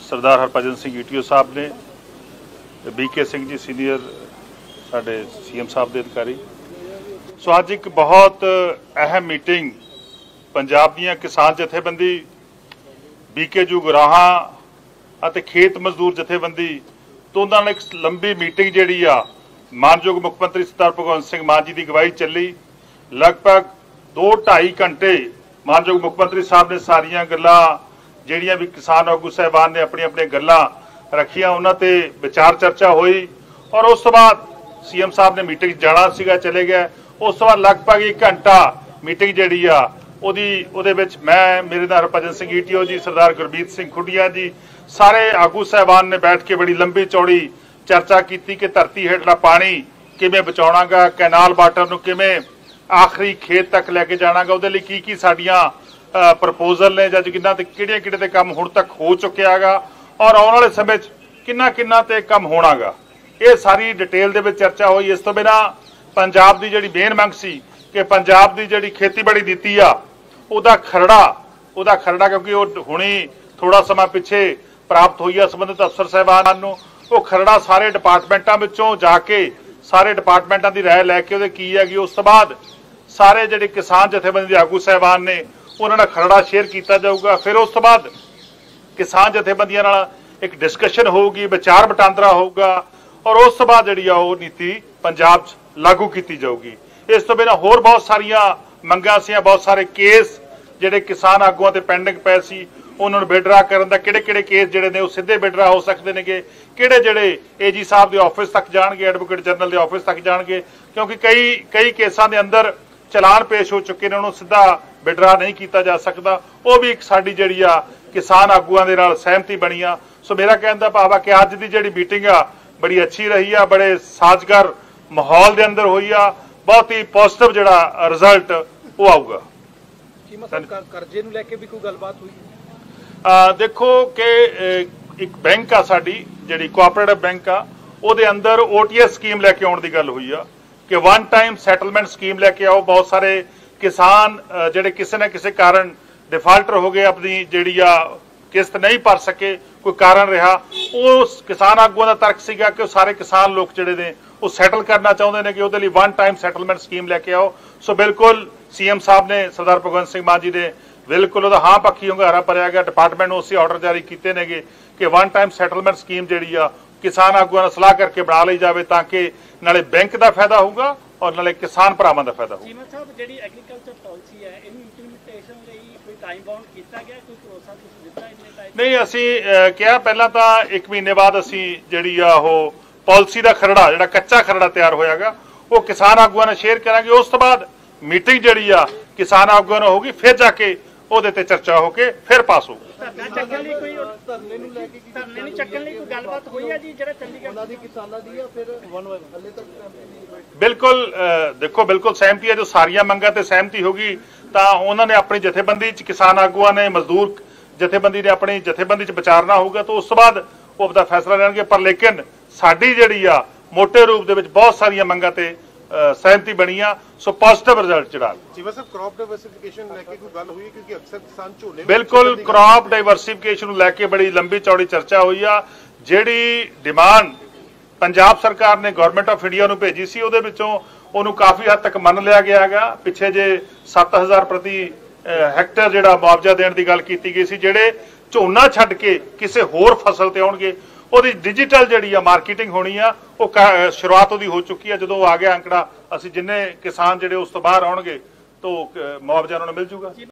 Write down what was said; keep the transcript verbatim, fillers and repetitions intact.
सरदार Harbhajan Singh ETO साहब ने, BK Singh ji senior साडे सीएम साहब के अधिकारी। सो अज एक बहुत अहम मीटिंग पंजाब दीयां किसान जथेबंदी, बीके जू गुराहां अते खेत मजदूर जथेबंदी दोनों ने एक लंबी मीटिंग जिहड़ी आ मानयोग मुख मंत्री सरदार भगवंत सिंह मान जी की अगवाई चली। लगभग दो ढाई घंटे मानयोग मुख मंत्री साहब ने सारिया गल्लां जिहड़ियां भी किसान आगू साहबान ने अपनी अपनी गल्लां रखियां, उन्हां ते विचार चर्चा हुई और उस तो बाद सीएम साहब ने मीटिंग जाना सीगा, चले गए। उस तो बाद लगभग एक घंटा मीटिंग जिहड़ी आ ਉਹਦੀ ਉਹਦੇ ਵਿੱਚ मैं मेरे नाल हरभजन सिंह ईटीओ जी, सरदार गुरमीत सिंह खुडिया जी, सारे आगू साहबान ने बैठ के बड़ी लंबी चौड़ी चर्चा की कि धरती हेठला पानी किवें बचाउणागा, कैनाल वाटर नूं किवें आखिरी खेत तक लैके जाणागा, उहदे लई की की साडीआं प्रपोजल ने जां किन्ना ते किहड़े किहड़े ते काम हुण तक हो चुकियागा और आउण वाले समय किन्ना किन्ना ते काम होणागा। ये सारी डिटेल दे विच चर्चा हुई। इस तो बिना पंजाब की जिहड़ी मेन मंग सी कि पंजाब की जिहड़ी खेतीबाड़ी नीति आ ਉਹਦਾ खरड़ा ਉਹਦਾ खरड़ा क्योंकि वो हुणी थोड़ा समा पिछे प्राप्त हुई है संबंधित अफसर साहबान नूं, वो खरड़ा सारे डिपार्टमेंटां विचों जाके सारे डिपार्टमेंटां की राय लैके ਉਹਦੇ की हैगी। उस तो बाद सारे जिहड़े किसान जथेबंदी दे आगू साहबान ने उन्हां नाल खरड़ा शेयर किया जाऊगा। फिर उस तो बाद किसान जथेबंदियां नाल एक डिस्कशन होगी, विचार वटांदरा होगा और उस तो बाद जिहड़ी आ वो नीति पंजाब लागू की जाऊगी। इस तो बिना होर बहुत सारिया मंगां सी, बहुत सारे केस जिहड़े किसान आगूआं ते पेंडिंग पए सी, उन्हां नूं विड्रा करन दा किहड़े किहड़े केस जिहड़े ने वो सीधे विड्रा हो सकदे नेगे, किहड़े जिहड़े एजी साहब दे ऑफिस तक जाणगे, एडवोकेट जनरल दे ऑफिस तक जाणगे, क्योंकि कई कई केसां दे अंदर चलान पेश हो चुके ने, उन्होंने सीधा विड्रा नहीं किया जा सकता। वो भी एक साडी जिहड़ी आ किसान आगूआं दे नाल सहमति बनी आ। सो मेरा कहण दा भाव आ कि अज दी जिहड़ी मीटिंग आ बड़ी अच्छी रही आ, बड़े साजगार माहौल दे अंदर होई आ, बहुत ही पॉजिटिव जिहड़ा रिजल्ट वो आऊगा। कर्जे नूं लैके भी कोई गलबात हुई? आ, देखो कि एक बैंक आ साडी जिहड़ी कोआपरेटिव बैंक आ, ਉਹਦੇ अंदर ओटीएस स्कीम लैके आउण दी गल हुई आ कि वन टाइम सैटलमेंट स्कीम लैके आओ। बहुत सारे किसान जिहड़े किसी न किसी कारण डिफाल्टर हो गए, अपनी जिहड़ी आ किस्त नहीं भर सके, कोई कारण रहा, उस किसान आगूआं दा तर्क सीगा कि सारे किसान लोग जिहड़े ने वो सैटल करना चाहुंदे ने कि ਉਹਦੇ ਲਈ वन टाइम सैटलमेंट स्कीम लैके आओ। सो बिल्कुल सीएम साहब ने सरदार भगवंत सिंह मान जी ने बिल्कुल ਉਹਦਾ हाँ पक्की ਹੁੰਗਾਰਾ ਭਰਿਆ ਗਿਆ। डिपार्टमेंट ਨੂੰ ਉਸੇ ਆਰਡਰ ਜਾਰੀ ਕੀਤੇ ਨੇਗੇ कि वन टाइम सैटलमेंट स्कीम ਜਿਹੜੀ ਆ किसान आगूआं ਨਾਲ सलाह करके बना ਲਈ ਜਾਵੇ ਤਾਂ ਕਿ ਨਾਲੇ बैंक ਦਾ फायदा ਹੋਊਗਾ और ਨਾਲੇ किसान ਭਰਾਵਾਂ ਦਾ फायदा ਹੋਊਗਾ। ਚੀਮਾ ਸਾਹਿਬ, ਜਿਹੜੀ ਐਗਰੀਕਲਚਰ ਪਾਲਿਸੀ ਹੈ ਇਹਨੂੰ ਇੰਪਲੀਮੈਂਟੇਸ਼ਨ ਲਈ ਕੋਈ ਟਾਈਮ ਬਾਉਂਡ ਕੀਤਾ ਗਿਆ, ਕੋਈ ਭਰੋਸਾ ਤੁਸੀਂ ਦਿੱਤਾ ਇੰਨੇ ਟਾਈਮ? नहीं ਅਸੀਂ ਕਿਹਾ ਪਹਿਲਾਂ ਤਾਂ ਇੱਕ ਮਹੀਨੇ ਬਾਅਦ ਅਸੀਂ ਜਿਹੜੀ ਆ ਉਹ ਪਾਲਿਸੀ ਦਾ ਖਰੜਾ ਜਿਹੜਾ ਕੱਚਾ ਖਰੜਾ ਤਿਆਰ ਹੋਇਆਗਾ ਉਹ ਕਿਸਾਨ ਆਗੂਆਂ ਨਾਲ ਸ਼ੇਅਰ ਕਰਾਂਗੇ। ਉਸ ਤੋਂ ਬਾਅਦ मीटिंग जिहड़ी आ किसान आगूआं नाल होगी, फिर जाके ਉਹਦੇ ਤੇ ਚਰਚਾ ਹੋ ਕੇ ਫਿਰ ਪਾਸ ਹੋਊ। ਧਰਨਾ ਚੱਕਣ ਲਈ ਕੋਈ ਧਰਨੇ ਨੂੰ ਲੈ ਕੇ ਧਰਨੇ ਨੂੰ ਚੱਕਣ ਲਈ ਕੋਈ ਗੱਲਬਾਤ ਹੋਈ ਹੈ ਜੀ ਜਿਹੜਾ ਚੰਡੀਗੜ੍ਹ ਉਹਨਾਂ ਦੀ ਕਿਸਾਨਾਂ ਦੀ ਆ? ਫਿਰ ਹਲੇ ਤੱਕ बिल्कुल देखो बिल्कुल सहमति है। जो सारिया मंगां ते सहमति होगी तो उन्होंने अपनी जथेबंदी च किसान आगूआं ने मजदूर जथेबंदी ने अपनी जथेबंदी च विचारना होगा तो उस तो बाद वो अपना फैसला लेंगे। पर लेकिन साडी जिहड़ी आ मोटे रूप दे विच बहुत सारिया मंगां ते सहमति बनी आ। सो पॉजिटिव रिजल्ट चढ़ा चीमा साहब, क्रॉप डाइवर्सिफिकेशन लेके कोई गल हुई? क्योंकि अक्सर किसान झोने बिल्कुल क्रॉप डाइवर्सिफिकेशन लैके बड़ी लंबी चौड़ी चर्चा हुई आ। जिहड़ी डिमांड पंजाब सरकार ने गवर्नमेंट ऑफ इंडिया नूं भेजी सी ਉਹਦੇ ਵਿੱਚੋਂ ਉਹਨੂੰ काफ़ी हद तक ਮੰਨ ਲਿਆ ਗਿਆ ਹੈਗਾ। ਪਿੱਛੇ ਜੇ सत्त हज़ार प्रति ਹੈਕਟਰ ਜਿਹੜਾ ਮੁਆਵਜ਼ਾ ਦੇਣ ਦੀ ਗੱਲ ਕੀਤੀ ਗਈ ਸੀ, ਜਿਹੜੇ ਝੋਨਾ ਛੱਡ ਕੇ ਕਿਸੇ ਹੋਰ ਫਸਲ ਤੇ ਆਉਣਗੇ ਉਹਦੀ ਡਿਜੀਟਲ ਜਿਹੜੀ ਆ ਮਾਰਕੀਟਿੰਗ ਹੋਣੀ ਆ, ਉਹ ਸ਼ੁਰੂਆਤ ਉਹਦੀ ਹੋ ਚੁੱਕੀ ਆ। ਜਦੋਂ ਆ ਗਿਆ ਅੰਕੜਾ, ਅਸੀਂ ਜਿੰਨੇ ਕਿਸਾਨ ਜਿਹੜੇ ਉਸ ਤੋਂ ਬਾਹਰ ਆਉਣਗੇ ਤਾਂ ਮੁਆਵਜ਼ਾ ਉਹਨਾਂ ਨੂੰ ਮਿਲ ਜੂਗਾ।